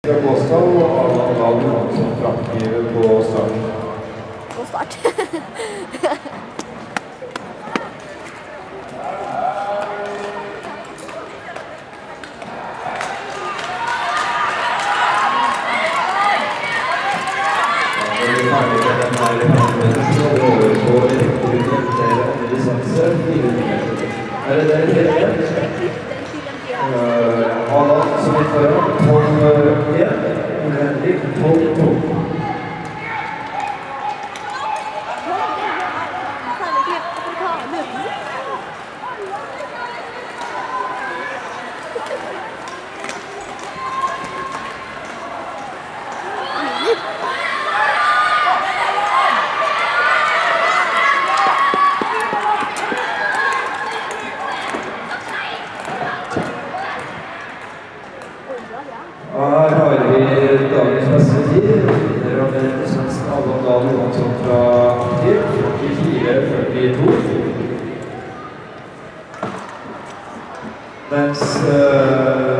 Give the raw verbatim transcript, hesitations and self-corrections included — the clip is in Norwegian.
Fra Båstad og Adal Johansson framgiver på starten. På start. Er det det tredje? Adal som er foran, tolv én, Henrik tolv to. Her har vi dagens beste tid. Det er med svensk Adal Johansson fra Aktiv, førtifire førtito. Mens uh,